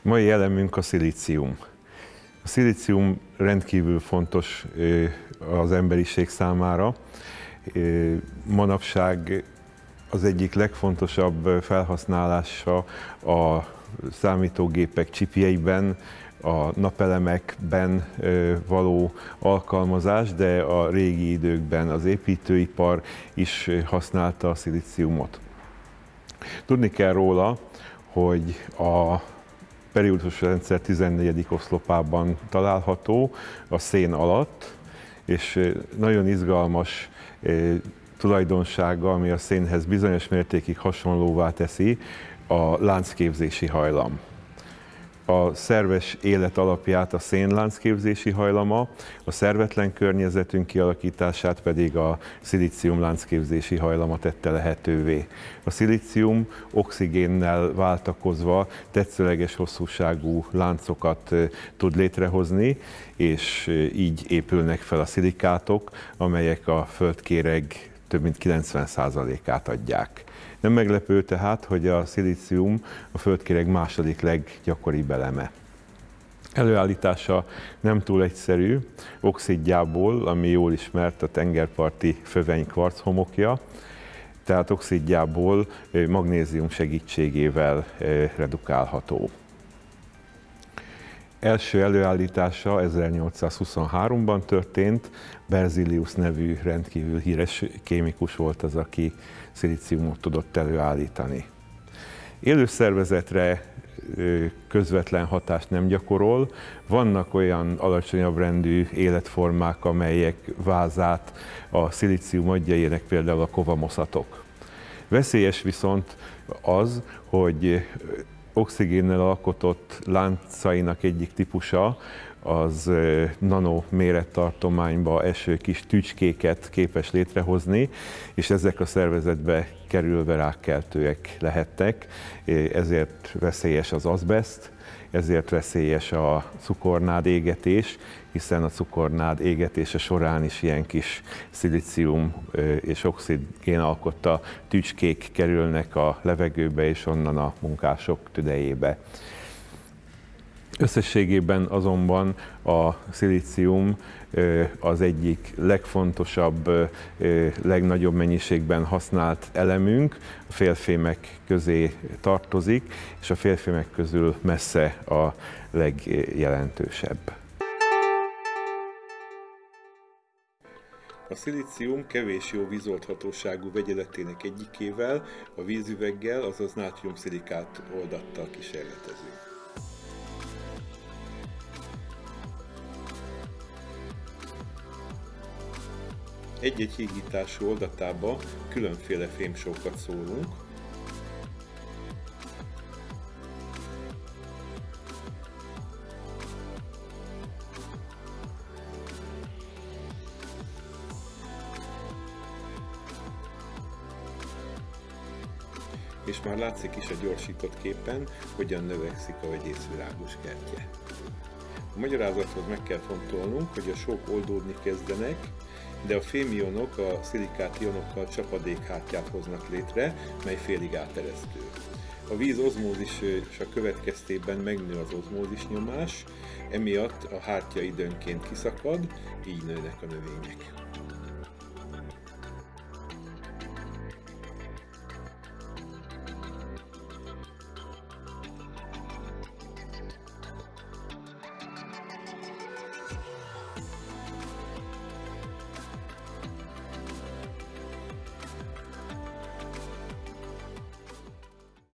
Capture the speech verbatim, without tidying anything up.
Mai elemünk a szilícium. A szilícium rendkívül fontos az emberiség számára. Manapság az egyik legfontosabb felhasználása a számítógépek csipjeiben, a napelemekben való alkalmazás, de a régi időkben az építőipar is használta a szilíciumot. Tudni kell róla, hogy a periódusos rendszer tizennegyedik oszlopában található a szén alatt, és nagyon izgalmas tulajdonsága, ami a szénhez bizonyos mértékig hasonlóvá teszi, a láncképzési hajlam. A szerves élet alapját a szén láncképzési hajlama, a szervetlen környezetünk kialakítását pedig a szilícium láncképzési hajlama tette lehetővé. A szilícium oxigénnel váltakozva tetszőleges hosszúságú láncokat tud létrehozni, és így épülnek fel a szilikátok, amelyek a földkéreg több mint kilencven százalékát adják. Nem meglepő tehát, hogy a szilícium a földkéreg második leggyakoribb eleme. Előállítása nem túl egyszerű, oxidjából, ami jól ismert a tengerparti föveny kvarchomokja, tehát oxidjából magnézium segítségével redukálható. Első előállítása ezernyolcszázhuszonháromban történt, Berzelius nevű rendkívül híres kémikus volt az, aki szilíciumot tudott előállítani. Élőszervezetre közvetlen hatást nem gyakorol, vannak olyan alacsonyabb rendű életformák, amelyek vázát a szilícium adja, ilyenek például a kovamoszatok. Veszélyes viszont az, hogy oxigénnel alkotott láncainak egyik típusa az nano mérettartományba eső kis tücskéket képes létrehozni, és ezek a szervezetbe kerülve rákkeltőek lehettek, ezért veszélyes az azbeszt, ezért veszélyes a cukornád égetés, hiszen a cukornád égetése során is ilyen kis szilícium és oxigén alkotta tücskék kerülnek a levegőbe és onnan a munkások tüdejébe. Összességében azonban a szilícium az egyik legfontosabb, legnagyobb mennyiségben használt elemünk, a félfémek közé tartozik, és a félfémek közül messze a legjelentősebb. A szilícium kevés jó vízoldhatóságú vegyeletének egyikével, a vízüveggel, azaz nátriumszilikát oldattal kísérletezünk. Egy-egy hígítású oldatába különféle fémsókat szórunk. És már látszik is a gyorsított képen, hogyan növekszik a vegyészvirágos kertje. A magyarázathoz meg kell fontolnunk, hogy a sók oldódni kezdenek, de a fémionok a szilikát ionokkal csapadékhártyát hoznak létre, mely félig áteresztő. A víz ozmózisa következtében megnő az ozmózis nyomás, emiatt a hártya időnként kiszakad, így nőnek a növények.